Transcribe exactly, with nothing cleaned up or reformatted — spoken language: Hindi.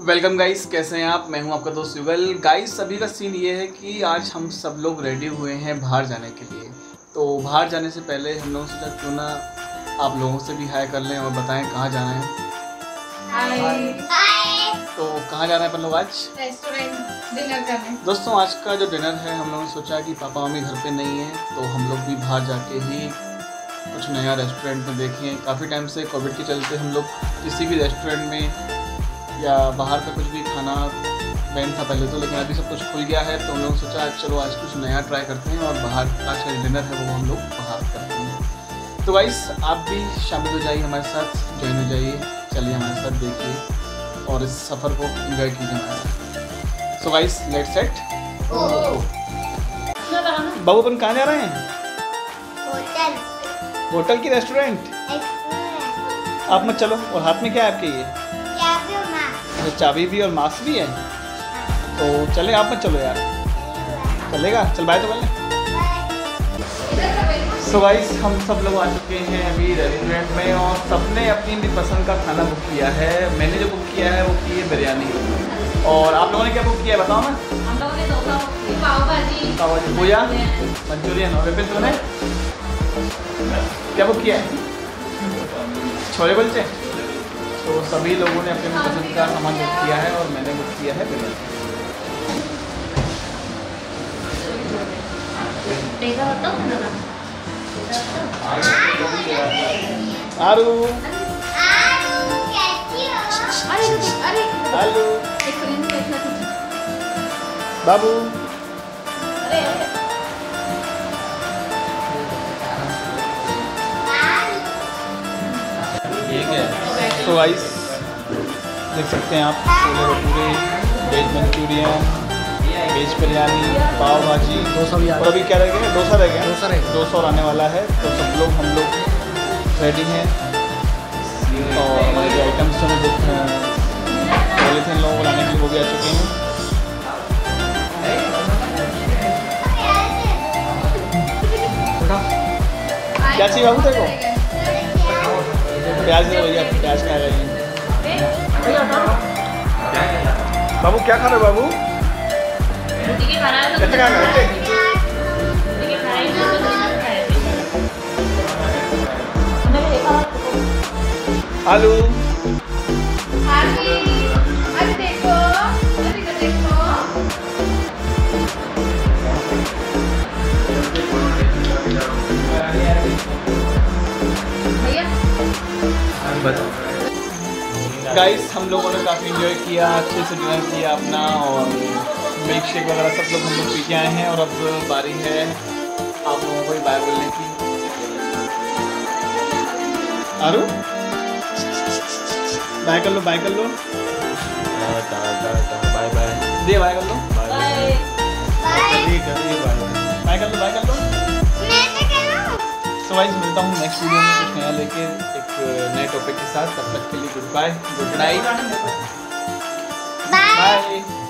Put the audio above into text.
वेलकम गाइस, कैसे हैं आप। मैं हूं आपका दोस्त युगल। गाइस अभी का सीन ये है कि आज हम सब लोग रेडी हुए हैं बाहर जाने के लिए। तो बाहर जाने से पहले हम लोगों ने सोचा क्यों ना आप लोगों से भी हाय कर लें और बताएं कहाँ जाना है। हाय। तो कहाँ जाना है अपन लोग आज? रेस्टोरेंट डिनर करने। दोस्तों आज का जो डिनर है हम लोगों ने सोचा कि पापा मम्मी घर पे नहीं है तो हम लोग भी बाहर जाके ही कुछ नया रेस्टोरेंट में देखें। काफ़ी टाइम से कोविड के चलते हम लोग किसी भी रेस्टोरेंट में या बाहर का कुछ भी खाना बैन था पहले तो, लेकिन अभी सब कुछ खुल गया है तो हम लोग सोचा चलो आज कुछ नया ट्राई करते हैं और बाहर आज का डिनर है वो हम लोग बाहर करते हैं। तो गाइस आप भी शामिल हो जाइए हमारे साथ, ज्वाइन हो जाइए, चलिए हमारे साथ देखिए और इस सफ़र को एंजॉय कीजिए हमारे साथ। So guys let's set. बाबू अपन कहाँ जा रहे हैं? होटल। होटल की रेस्टोरेंट? आप मत चलो। और हाथ में क्या है आपके? ये अच्छा चाबी भी और मास्क भी है तो चले। आप मत चलो यार। चलेगा? चल बाय तो बोले। सो गाइस हम सब लोग आ चुके हैं अभी रेस्टोरेंट में और सबने अपनी अपनी पसंद का खाना बुक किया है। मैंने जो बुक किया है वो की है बिरयानी। और आप लोगों ने क्या बुक किया है बताओ ना? हम लोगों ने डोसा, पाव भाजी, पाव भाजी, पूजा, मंचूरियन। और विपिन तुमने क्या बुक किया है? छोले कुलचे। तो सभी लोगों ने अपने अपनी पसंद का सामान बुक किया है और मैंने बुक किया है बिरयानी। आलू आलू बाबू तो गाइस देख सकते हैं आप chole bhature, veg manchurian, veg biryani, pav bhaji, dosa भी। और अभी क्या रह गया? डोसा रह गया। डोसा रह डोसा और आने वाला है। तो सब लोग हम लोग रेडी हैं और हमारे जो आइटम्स जो हमें बुक पहले थे इन लोगों को लाने के लिए वो भी आ चुके हैं। क्या चाहिए बाबू तेरे को? प्याज है भैया, प्याज खा रहे हैं बाबू। क्या खा रहे हो बाबू? कैसे खा रहे हो? आलू अरे देखो, अरे देखो गाइस हम लोगों ने काफ़ी इंजॉय किया, अच्छे से डिनर किया अपना और मिल्क शेक वगैरह सब लोग हम लोग पी के आए हैं। और अब बारी है आप लोगों को ही बाय बोलने की। आरू बाय कर लो, बाय कर लो, बाय बाय दे बाय कर लो, बाय बाय कर लो, बाय कर लो। तो गाइस मिलता हूँ नेक्स्ट वीडियो में कुछ नया लेके एक नए टॉपिक के साथ। तब तक के लिए good bye, good night, bye.